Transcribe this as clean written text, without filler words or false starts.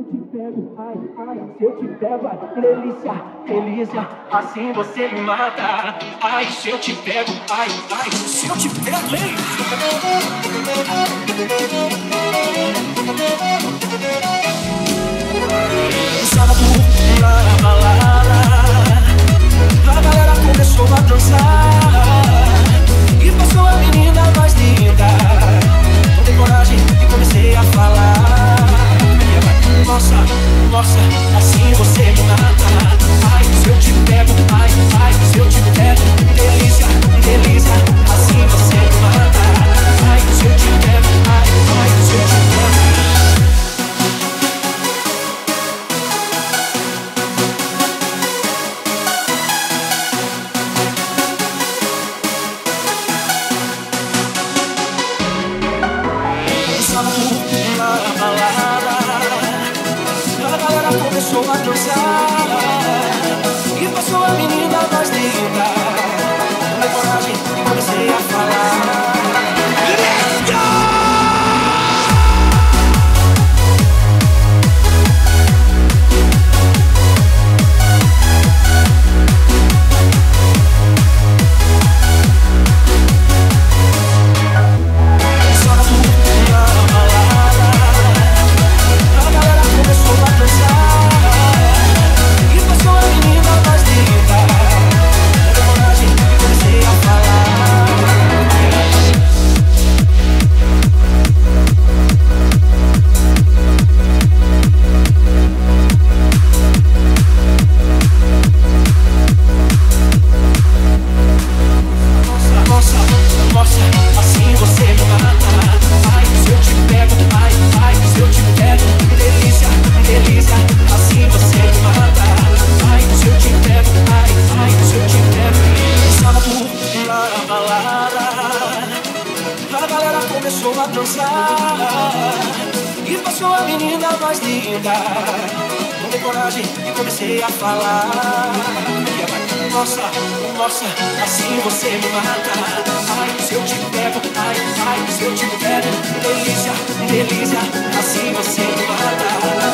te pego, ai, ai, se eu te pego, ai, delícia, delícia, assim você me mata. Ai, se eu te pego, ai, ai, se eu te pego, ei. Sábado na balada, a galera começou a dançar e passou a menina mais linda. Não dei coragem e comecei a falar. Nossa, nossa, assim você me mata. Ai, se eu te pego, ai, ai, se eu te pego, delícia, delícia, assim você me mata. Ai, se eu te pego, ai, ai, se eu te pego. Na balada, a galera começou a dançar e passou a menina mais linda. Tomei coragem e comecei a falar. Let's go! E passou a menina mais linda. Não dei coragem e comecei a falar. Nossa, nossa, assim você me mata. Ai, se eu te pego, ai, ai, se eu te pego, delícia, delícia, assim você me mata.